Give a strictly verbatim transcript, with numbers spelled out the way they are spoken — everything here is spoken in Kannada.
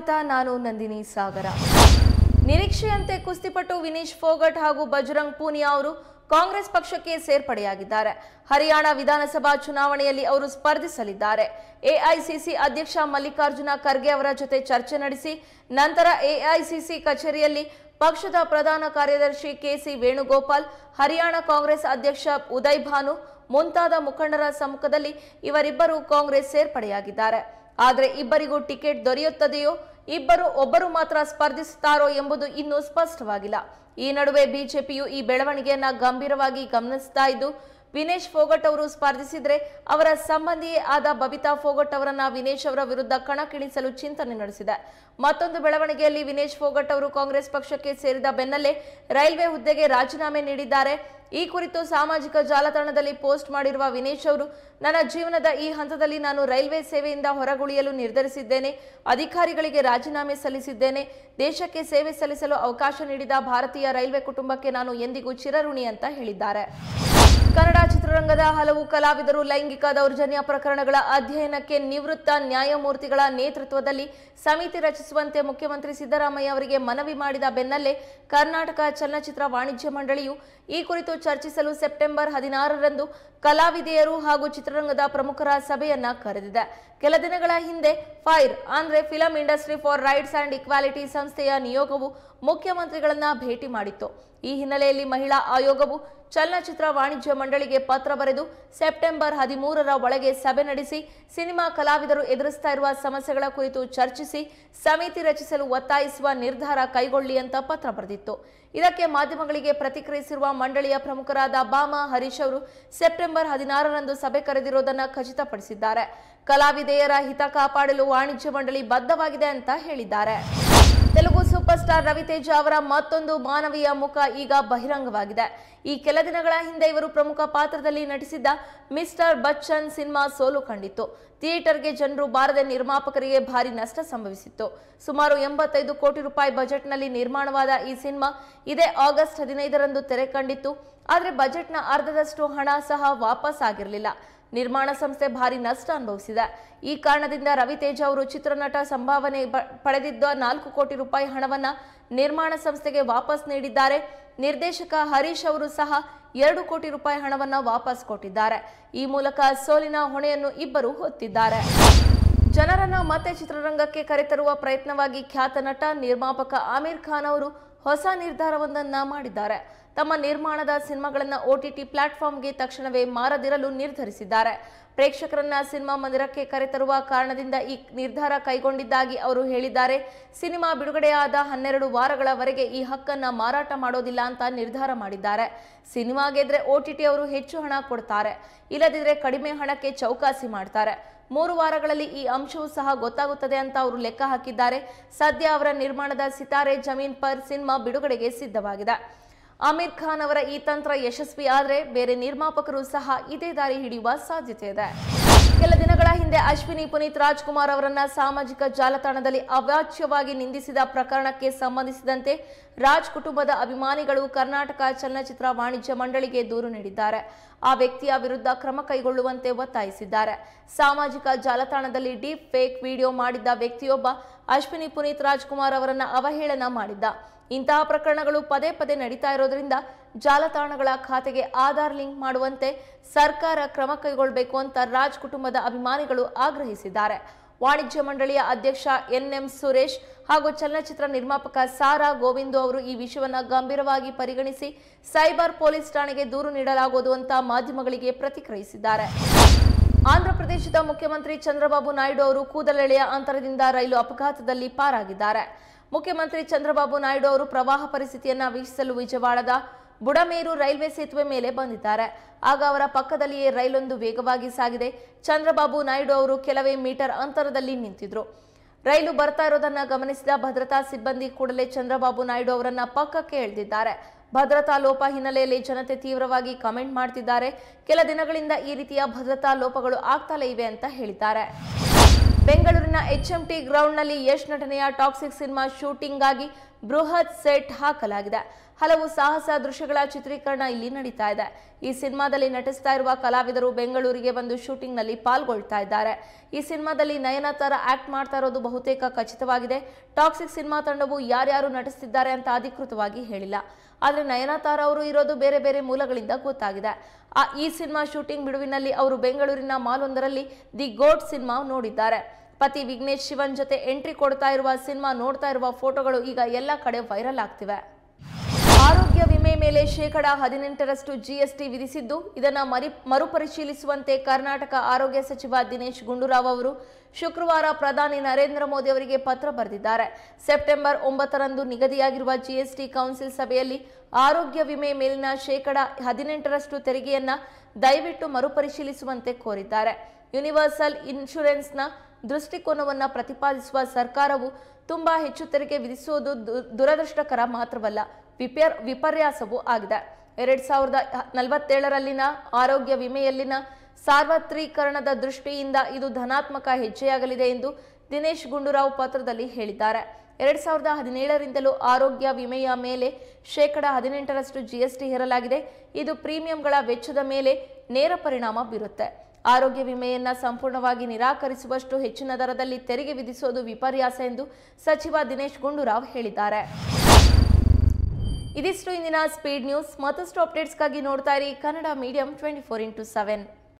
ಸ್ವಾಗತ. ನಾನು ನಂದಿನಿ ಸಾಗರ. ನಿರೀಕ್ಷೆಯಂತೆ ಕುಸ್ತಿಪಟು ವಿನೇಶ್ ಫೋಗಟ್ ಹಾಗೂ ಬಜರಂಗ್ ಪೂನಿಯಾ ಅವರು ಕಾಂಗ್ರೆಸ್ ಪಕ್ಷಕ್ಕೆ ಸೇರ್ಪಡೆಯಾಗಿದ್ದಾರೆ. ಹರಿಯಾಣ ವಿಧಾನಸಭಾ ಚುನಾವಣೆಯಲ್ಲಿ ಅವರು ಸ್ಪರ್ಧಿಸಲಿದ್ದಾರೆ. ಎಐಸಿಸಿ ಅಧ್ಯಕ್ಷ ಮಲ್ಲಿಕಾರ್ಜುನ ಖರ್ಗೆ ಅವರ ಜೊತೆ ಚರ್ಚೆ ನಡೆಸಿ ನಂತರ ಎಐಸಿಸಿ ಕಚೇರಿಯಲ್ಲಿ ಪಕ್ಷದ ಪ್ರಧಾನ ಕಾರ್ಯದರ್ಶಿ ಕೆಸಿ ವೇಣುಗೋಪಾಲ್, ಹರಿಯಾಣ ಕಾಂಗ್ರೆಸ್ ಅಧ್ಯಕ್ಷ ಉದಯ್ ಭಾನು ಮುಂತಾದ ಮುಖಂಡರ ಸಮ್ಮುಖದಲ್ಲಿ ಇವರಿಬ್ಬರು ಕಾಂಗ್ರೆಸ್ ಸೇರ್ಪಡೆಯಾಗಿದ್ದಾರೆ. ಆದರೆ ಇಬ್ಬರಿಗೂ ಟಿಕೆಟ್ ದೊರೆಯುತ್ತದೆಯೋ, ಇಬ್ಬರು ಒಬ್ಬರು ಮಾತ್ರ ಸ್ಪರ್ಧಿಸುತ್ತಾರೋ ಎಂಬುದು ಇನ್ನೂ ಸ್ಪಷ್ಟವಾಗಿಲ್ಲ. ಈ ನಡುವೆ ಬಿಜೆಪಿಯು ಈ ಬೆಳವಣಿಗೆಯನ್ನ ಗಂಭೀರವಾಗಿ ಗಮನಿಸ್ತಾ ಇದ್ದು, ವಿನೇಶ್ ಫೋಗಟ್ ಅವರು ಸ್ಪರ್ಧಿಸಿದ್ರೆ ಅವರ ಸಂಬಂಧಿಯೇ ಆದ ಬಬಿತಾ ಫೋಗಟ್ ಅವರನ್ನ ವಿನೇಶ್ ಅವರ ವಿರುದ್ಧ ಕಣಕ್ಕಿಳಿಸಲು ಚಿಂತನೆ ನಡೆಸಿದೆ. ಮತ್ತೊಂದು ಬೆಳವಣಿಗೆಯಲ್ಲಿ ವಿನೇಶ್ ಫೋಗಟ್ ಅವರು ಕಾಂಗ್ರೆಸ್ ಪಕ್ಷಕ್ಕೆ ಸೇರಿದ ಬೆನ್ನಲ್ಲೇ ರೈಲ್ವೆ ಹುದ್ದೆಗೆ ರಾಜೀನಾಮೆ ನೀಡಿದ್ದಾರೆ. ಈ ಕುರಿತು ಸಾಮಾಜಿಕ ಜಾಲತಾಣದಲ್ಲಿ ಪೋಸ್ಟ್ ಮಾಡಿರುವ ವಿನೇಶ್ ಅವರು, ನನ್ನ ಜೀವನದ ಈ ಹಂತದಲ್ಲಿ ನಾನು ರೈಲ್ವೆ ಸೇವೆಯಿಂದ ಹೊರಗುಳಿಯಲು ನಿರ್ಧರಿಸಿದ್ದೇನೆ. ಅಧಿಕಾರಿಗಳಿಗೆ ರಾಜೀನಾಮೆ ಸಲ್ಲಿಸಿದ್ದೇನೆ. ದೇಶಕ್ಕೆ ಸೇವೆ ಸಲ್ಲಿಸಲು ಅವಕಾಶ ನೀಡಿದ ಭಾರತೀಯ ರೈಲ್ವೆ ಕುಟುಂಬಕ್ಕೆ ನಾನು ಎಂದಿಗೂ ಚಿರಋಣಿ ಅಂತ ಹೇಳಿದ್ದಾರೆ. ಕನ್ನಡ ಚಿತ್ರರಂಗದ ಹಲವು ಕಲಾವಿದರು ಲೈಂಗಿಕ ದೌರ್ಜನ್ಯ ಪ್ರಕರಣಗಳ ಅಧ್ಯಯನಕ್ಕೆ ನಿವೃತ್ತ ನ್ಯಾಯಮೂರ್ತಿಗಳ ನೇತೃತ್ವದಲ್ಲಿ ಸಮಿತಿ ರಚಿಸುವಂತೆ ಮುಖ್ಯಮಂತ್ರಿ ಸಿದ್ದರಾಮಯ್ಯ ಅವರಿಗೆ ಮನವಿ ಮಾಡಿದ ಬೆನ್ನಲ್ಲೇ ಕರ್ನಾಟಕ ಚಲನಚಿತ್ರ ವಾಣಿಜ್ಯ ಮಂಡಳಿಯು ಈ ಕುರಿತು ಚರ್ಚಿಸಲು ಸೆಪ್ಟೆಂಬರ್ ಹದಿನಾರರಂದು ಕಲಾವಿದೆಯರು ಹಾಗೂ ಚಿತ್ರರಂಗದ ಪ್ರಮುಖರ ಸಭೆಯನ್ನ ಕರೆದಿದೆ. ಕೆಲ ದಿನಗಳ ಹಿಂದೆ ಫೈರ್ ಅಂದ್ರೆ film industry for rights and equality ಸಂಸ್ಥೆಯ ನಿಯೋಗವು ಮುಖ್ಯಮಂತ್ರಿಗಳನ್ನ ಭೇಟಿ ಮಾಡಿತ್ತು. ಈ ಹಿನ್ನೆಲೆಯಲ್ಲಿ ಮಹಿಳಾ ಆಯೋಗವು ಚಲನಚಿತ್ರ ವಾಣಿಜ್ಯ ಮಂಡಳಿಗೆ ಪತ್ರ ಬರೆದು ಸೆಪ್ಟೆಂಬರ್ ಹದಿಮೂರರ ಒಳಗೆ ಸಭೆ ನಡೆಸಿ ಸಿನಿಮಾ ಕಲಾವಿದರು ಎದುರಿಸ್ತಾ ಇರುವ ಸಮಸ್ಯೆಗಳ ಕುರಿತು ಚರ್ಚಿಸಿ ಸಮಿತಿ ರಚಿಸಲು ಒತ್ತಾಯಿಸುವ ನಿರ್ಧಾರ ಕೈಗೊಳ್ಳಿ ಅಂತ ಪತ್ರ ಬರೆದಿತ್ತು. ಇದಕ್ಕೆ ಮಾಧ್ಯಮಗಳಿಗೆ ಪ್ರತಿಕ್ರಿಯಿಸಿರುವ ಮಂಡಳಿಯ ಪ್ರಮುಖರಾದ ಬಾಮಾ ಹರೀಶ್ ಅವರು ಸೆಪ್ಟೆಂಬರ್ ಹದಿನಾರರಂದು ಸಭೆ ಕರೆದಿರುವುದನ್ನು ಖಚಿತಪಡಿಸಿದ್ದಾರೆ. ಕಲಾವಿದೆಯರ ಹಿತ ಕಾಪಾಡಲು ವಾಣಿಜ್ಯ ಮಂಡಳಿ ಬದ್ಧವಾಗಿದೆ ಅಂತ ಹೇಳಿದ್ದಾರೆ. ತೆಲುಗು ಸೂಪರ್ ಸ್ಟಾರ್ ರವಿತೇಜ ಅವರ ಮತ್ತೊಂದು ಮಾನವೀಯ ಮುಖ ಈಗ ಬಹಿರಂಗವಾಗಿದೆ. ಈ ಕೆಲ ದಿನಗಳ ಹಿಂದೆ ಇವರು ಪ್ರಮುಖ ಪಾತ್ರದಲ್ಲಿ ನಟಿಸಿದ್ದ ಮಿಸ್ಟರ್ ಬಚ್ಚನ್ ಸಿನಿಮಾ ಸೋಲು ಕಂಡಿತ್ತು. ಥಿಯೇಟರ್ಗೆ ಜನರು ಬಾರದೆ ನಿರ್ಮಾಪಕರಿಗೆ ಭಾರಿ ನಷ್ಟ ಸಂಭವಿಸಿತ್ತು. ಸುಮಾರು ಎಂಬತ್ತೈದು ಕೋಟಿ ರೂಪಾಯಿ ಬಜೆಟ್ನಲ್ಲಿ ನಿರ್ಮಾಣವಾದ ಈ ಸಿನಿಮಾ ಇದೇ ಆಗಸ್ಟ್ ಹದಿನೈದರಂದು ತೆರೆ ಕಂಡಿತ್ತು. ಆದರೆ ಬಜೆಟ್ನ ಅರ್ಧದಷ್ಟು ಹಣ ಸಹ ವಾಪಸ್ ಆಗಿರಲಿಲ್ಲ. ನಿರ್ಮಾಣ ಸಂಸ್ಥೆ ಭಾರಿ ನಷ್ಟ ಅನುಭವಿಸಿದೆ. ಈ ಕಾರಣದಿಂದ ರವಿತೇಜ ಅವರು ಚಿತ್ರನಟ ಸಂಭಾವನೆ ಪಡೆದಿದ್ದ ನಾಲ್ಕು ಕೋಟಿ ರೂಪಾಯಿ ಹಣವನ್ನ ನಿರ್ಮಾಣ ಸಂಸ್ಥೆಗೆ ವಾಪಸ್ ನೀಡಿದ್ದಾರೆ. ನಿರ್ದೇಶಕ ಹರೀಶ್ ಅವರು ಸಹ ಎರಡು ಕೋಟಿ ರೂಪಾಯಿ ಹಣವನ್ನ ವಾಪಸ್ ಕೊಟ್ಟಿದ್ದಾರೆ. ಈ ಮೂಲಕ ಸೋಲಿನ ಹೊಣೆಯನ್ನು ಇಬ್ಬರು ಹೊತ್ತಿದ್ದಾರೆ. ಜನರನ್ನ ಮತ್ತೆ ಚಿತ್ರರಂಗಕ್ಕೆ ಕರೆತರುವ ಪ್ರಯತ್ನವಾಗಿ ಖ್ಯಾತ ನಟ ನಿರ್ಮಾಪಕ ಆಮಿರ್ ಖಾನ್ ಅವರು ಹೊಸ ನಿರ್ಧಾರವೊಂದನ್ನ ಮಾಡಿದ್ದಾರೆ. ತಮ್ಮ ನಿರ್ಮಾಣದ ಸಿನಿಮಾಗಳನ್ನ ಓಟಿಟಿ ಪ್ಲಾಟ್ಫಾರ್ಮ್ಗೆ ತಕ್ಷಣವೇ ಮಾರದಿರಲು ನಿರ್ಧರಿಸಿದ್ದಾರೆ. ಪ್ರೇಕ್ಷಕರನ್ನ ಸಿನಿಮಾ ಮಂದಿರಕ್ಕೆ ಕರೆತರುವ ಕಾರಣದಿಂದ ಈ ನಿರ್ಧಾರ ಕೈಗೊಂಡಿದ್ದಾಗಿ ಅವರು ಹೇಳಿದ್ದಾರೆ. ಸಿನಿಮಾ ಬಿಡುಗಡೆಯಾದ ಹನ್ನೆರಡು ವಾರಗಳವರೆಗೆ ಈ ಹಕ್ಕನ್ನ ಮಾರಾಟ ಮಾಡೋದಿಲ್ಲ ಅಂತ ನಿರ್ಧಾರ ಮಾಡಿದ್ದಾರೆ. ಸಿನಿಮಾ ಗೆದ್ರೆ ಓಟಿಟಿ ಅವರು ಹೆಚ್ಚು ಹಣ ಕೊಡ್ತಾರೆ, ಇಲ್ಲದಿದ್ರೆ ಕಡಿಮೆ ಹಣಕ್ಕೆ ಚೌಕಾಸಿ ಮಾಡ್ತಾರೆ. ಮೂರು ವಾರಗಳಲ್ಲಿ ಈ ಅಂಶವೂ ಸಹ ಗೊತ್ತಾಗುತ್ತದೆ ಅಂತ ಅವರು ಲೆಕ್ಕ ಹಾಕಿದ್ದಾರೆ. ಸದ್ಯ ಅವರ ನಿರ್ಮಾಣದ ಸಿತಾರೆ ಜಮೀನ್ ಪರ್ ಸಿನಿಮಾ ಬಿಡುಗಡೆಗೆ ಸಿದ್ಧವಾಗಿದೆ. ಆಮಿರ್ ಖಾನ್ ಅವರ ಈ ತಂತ್ರ ಯಶಸ್ವಿ ಆದರೆ ಬೇರೆ ನಿರ್ಮಾಪಕರು ಸಹ ಇದೇ ದಾರಿ ಹಿಡಿಯುವ ಸಾಧ್ಯತೆ ಇದೆ. ಕೆಲ ದಿನಗಳ ಹಿಂದೆ ಅಶ್ವಿನಿ ಪುನೀತ್ ರಾಜ್ಕುಮಾರ್ ಅವರನ್ನ ಸಾಮಾಜಿಕ ಜಾಲತಾಣದಲ್ಲಿ ಅವಾಚ್ಯವಾಗಿ ನಿಂದಿಸಿದ ಪ್ರಕರಣಕ್ಕೆ ಸಂಬಂಧಿಸಿದಂತೆ ರಾಜ್ ಕುಟುಂಬದ ಅಭಿಮಾನಿಗಳು ಕರ್ನಾಟಕ ಚಲನಚಿತ್ರ ವಾಣಿಜ್ಯ ಮಂಡಳಿಗೆ ದೂರು ನೀಡಿದ್ದಾರೆ. ಆ ವ್ಯಕ್ತಿಯ ವಿರುದ್ಧ ಕ್ರಮ ಕೈಗೊಳ್ಳುವಂತೆ ಒತ್ತಾಯಿಸಿದ್ದಾರೆ. ಸಾಮಾಜಿಕ ಜಾಲತಾಣದಲ್ಲಿ ಡೀಪ್ ಫೇಕ್ ವಿಡಿಯೋ ಮಾಡಿದ್ದ ವ್ಯಕ್ತಿಯೊಬ್ಬ ಅಶ್ವಿನಿ ಪುನೀತ್ ರಾಜ್ಕುಮಾರ್ ಅವರನ್ನ ಅವಹೇಳನ ಮಾಡಿದ್ದ. ಇಂತಹ ಪ್ರಕರಣಗಳು ಪದೇ ಪದೇ ನಡೀತಾ ಇರೋದ್ರಿಂದ ಜಾಲತಾಣಗಳ ಖಾತೆಗೆ ಆಧಾರ್ ಲಿಂಕ್ ಮಾಡುವಂತೆ ಸರ್ಕಾರ ಕ್ರಮ ಕೈಗೊಳ್ಳಬೇಕು ಅಂತ ರಾಜ್ ಕುಟುಂಬದ ಅಭಿಮಾನಿಗಳು ಆಗ್ರಹಿಸಿದ್ದಾರೆ. ವಾಣಿಜ್ಯ ಮಂಡಳಿಯ ಅಧ್ಯಕ್ಷ ಎನ್ ಎಂ ಸುರೇಶ್ ಹಾಗೂ ಚಲನಚಿತ್ರ ನಿರ್ಮಾಪಕ ಸಾರಾ ಗೋವಿಂದು ಅವರು ಈ ವಿಷಯವನ್ನ ಗಂಭೀರವಾಗಿ ಪರಿಗಣಿಸಿ ಸೈಬರ್ ಪೊಲೀಸ್ ಠಾಣೆಗೆ ದೂರು ನೀಡಲಾಗುವುದು ಅಂತ ಮಾಧ್ಯಮಗಳಿಗೆ ಪ್ರತಿಕ್ರಿಯಿಸಿದ್ದಾರೆ. ಆಂಧ್ರಪ್ರದೇಶದ ಮುಖ್ಯಮಂತ್ರಿ ಚಂದ್ರಬಾಬು ನಾಯ್ಡು ಅವರು ಕೂದಲೆಳೆಯ ಅಂತರದಿಂದ ರೈಲು ಅಪಘಾತದಲ್ಲಿ ಪಾರಾಗಿದ್ದಾರೆ. ಮುಖ್ಯಮಂತ್ರಿ ಚಂದ್ರಬಾಬು ನಾಯ್ಡು ಅವರು ಪ್ರವಾಹ ಪರಿಸ್ಥಿತಿಯನ್ನ ವೀಕ್ಷಿಸಲು ವಿಜಯವಾಡದ ಬುಡಮೇರು ರೈಲ್ವೆ ಸೇತುವೆ ಮೇಲೆ ಬಂದಿದ್ದಾರೆ. ಆಗ ಅವರ ಪಕ್ಕದಲ್ಲಿಯೇ ರೈಲೊಂದು ವೇಗವಾಗಿ ಸಾಗಿದೆ. ಚಂದ್ರಬಾಬು ನಾಯ್ಡು ಅವರು ಕೆಲವೇ ಮೀಟರ್ ಅಂತರದಲ್ಲಿ ನಿಂತಿದ್ರು. ರೈಲು ಬರ್ತಾ ಇರೋದನ್ನ ಗಮನಿಸಿದ ಭದ್ರತಾ ಸಿಬ್ಬಂದಿ ಕೂಡಲೇ ಚಂದ್ರಬಾಬು ನಾಯ್ಡು ಅವರನ್ನ ಪಕ್ಕಕ್ಕೆ ಎಳೆದಿದ್ದಾರೆ. ಭದ್ರತಾ ಲೋಪ ಹಿನ್ನೆಲೆಯಲ್ಲಿ ಜನತೆ ತೀವ್ರವಾಗಿ ಕಮೆಂಟ್ ಮಾಡ್ತಿದ್ದಾರೆ. ಕೆಲ ದಿನಗಳಿಂದ ಈ ರೀತಿಯ ಭದ್ರತಾ ಲೋಪಗಳು ಆಗ್ತಲೇ ಇವೆ ಅಂತ ಹೇಳಿದ್ದಾರೆ. ಬೆಂಗಳೂರಿನ ಎಚ್ಎಂಟಿ ಗ್ರೌಂಡ್ನಲ್ಲಿ ಯಶ್ ನಟನೆಯ ಟಾಕ್ಸಿಕ್ ಸಿನಿಮಾ ಶೂಟಿಂಗ್ ಆಗಿ ಬೃಹತ್ ಸೆಟ್ ಹಾಕಲಾಗಿದೆ. ಹಲವು ಸಾಹಸ ದೃಶ್ಯಗಳ ಚಿತ್ರೀಕರಣ ಇಲ್ಲಿ ನಡೀತಾ ಇದೆ. ಈ ಸಿನಿಮಾದಲ್ಲಿ ನಟಿಸ್ತಾ ಇರುವ ಕಲಾವಿದರು ಬೆಂಗಳೂರಿಗೆ ಬಂದು ಶೂಟಿಂಗ್ ನಲ್ಲಿ ಪಾಲ್ಗೊಳ್ತಾ ಇದ್ದಾರೆ. ಈ ಸಿನಿಮಾದಲ್ಲಿ ನಯನತಾರ ಆಕ್ಟ್ ಮಾಡ್ತಾ ಇರೋದು ಬಹುತೇಕ ಖಚಿತವಾಗಿದೆ. ಟಾಕ್ಸಿಕ್ ಸಿನಿಮಾ ತಂಡವು ಯಾರ್ಯಾರು ನಟಿಸ್ತಿದ್ದಾರೆ ಅಂತ ಅಧಿಕೃತವಾಗಿ ಹೇಳಿಲ್ಲ. ಆದ್ರೆ ನಯನತಾರ ಅವರು ಇರೋದು ಬೇರೆ ಬೇರೆ ಮೂಲಗಳಿಂದ ಗೊತ್ತಾಗಿದೆ. ಆ ಈ ಸಿನಿಮಾ ಶೂಟಿಂಗ್ ಬಿಡುವಿನಲ್ಲಿ ಅವರು ಬೆಂಗಳೂರಿನ ಮಾಲೊಂದರಲ್ಲಿ ದಿ ಗೋಟ್ ಸಿನಿಮಾ ನೋಡಿದ್ದಾರೆ. ಪತಿ ವಿಘ್ನೇಶ್ ಶಿವನ್ ಜೊತೆ ಎಂಟ್ರಿ ಕೊಡ್ತಾ ಇರುವ ಸಿನಿಮಾ ನೋಡ್ತಾ ಇರುವ ಫೋಟೋಗಳು ಈಗ ಎಲ್ಲ ಕಡೆ ವೈರಲ್ ಆಗ್ತಿವೆ. ಆರೋಗ್ಯ ವಿಮೆ ಮೇಲೆ ಶೇಕಡಾ ಹದಿನೆಂಟರಷ್ಟು ಜಿಎಸ್ಟಿ ವಿಧಿಸಿದ್ದು, ಇದನ್ನ ಮರಿ ಮರುಪರಿಶೀಲಿಸುವಂತೆ ಕರ್ನಾಟಕ ಆರೋಗ್ಯ ಸಚಿವ ದಿನೇಶ್ ಗುಂಡೂರಾವ್ ಅವರು ಶುಕ್ರವಾರ ಪ್ರಧಾನಿ ನರೇಂದ್ರ ಮೋದಿ ಅವರಿಗೆ ಪತ್ರ ಬರೆದಿದ್ದಾರೆ. ಸೆಪ್ಟೆಂಬರ್ ಒಂಬತ್ತರಂದು ನಿಗದಿಯಾಗಿರುವ ಜಿಎಸ್ಟಿ ಕೌನ್ಸಿಲ್ ಸಭೆಯಲ್ಲಿ ಆರೋಗ್ಯ ವಿಮೆ ಮೇಲಿನ ಶೇಕಡಾ ಹದಿನೆಂಟರಷ್ಟು ತೆರಿಗೆಯನ್ನ ದಯವಿಟ್ಟು ಮರುಪರಿಶೀಲಿಸುವಂತೆ ಕೋರಿದ್ದಾರೆ. ಯೂನಿವರ್ಸಲ್ ಇನ್ಶೂರೆನ್ಸ್ನ ದೃಷ್ಟಿಕೋನವನ್ನು ಪ್ರತಿಪಾದಿಸುವ ಸರ್ಕಾರವು ತುಂಬಾ ಹೆಚ್ಚು ತೆರಿಗೆ ವಿಧಿಸುವುದು ದುರದೃಷ್ಟಕರ ಮಾತ್ರವಲ್ಲ, ವಿಪರ್ ವಿಪರ್ಯಾಸವೂ ಆಗಿದೆ. ಎರಡ್ ಸಾವಿರದ ನಲವತ್ತೇಳರಲ್ಲಿನ ಆರೋಗ್ಯ ವಿಮೆಯಲ್ಲಿನ ಸಾರ್ವತ್ರೀಕರಣದ ದೃಷ್ಟಿಯಿಂದ ಇದು ಧನಾತ್ಮಕ ಹೆಜ್ಜೆಯಾಗಲಿದೆ ಎಂದು ದಿನೇಶ್ ಗುಂಡೂರಾವ್ ಪತ್ರದಲ್ಲಿ ಹೇಳಿದ್ದಾರೆ. ಎರಡ್ ಸಾವಿರದ ಹದಿನೇಳರಿಂದಲೂ ಆರೋಗ್ಯ ವಿಮೆಯ ಮೇಲೆ ಶೇಕಡಾ ಹದಿನೆಂಟರಷ್ಟು ಜಿಎಸ್ಟಿ ಹೇರಲಾಗಿದೆ. ಇದು ಪ್ರೀಮಿಯಂಗಳ ವೆಚ್ಚದ ಮೇಲೆ ನೇರ ಪರಿಣಾಮ ಬೀರುತ್ತೆ. ಆರೋಗ್ಯ ವಿಮೆಯನ್ನ ಸಂಪೂರ್ಣವಾಗಿ ನಿರಾಕರಿಸುವಷ್ಟು ಹೆಚ್ಚಿನ ದರದಲ್ಲಿ ತೆರಿಗೆ ವಿಧಿಸುವುದು ವಿಪರ್ಯಾಸ ಎಂದು ಸಚಿವ ದಿನೇಶ್ ಗುಂಡೂರಾವ್ ಹೇಳಿದ್ದಾರೆ. ಇದಿಷ್ಟು ಇಂದಿನ ಸ್ಪೀಡ್ ನ್ಯೂಸ್. ಮತ್ತಷ್ಟು ಅಪ್ಡೇಟ್ಸ್ಗಾಗಿ ನೋಡ್ತಾ ಇರಿ Kannada medium twenty four into seven.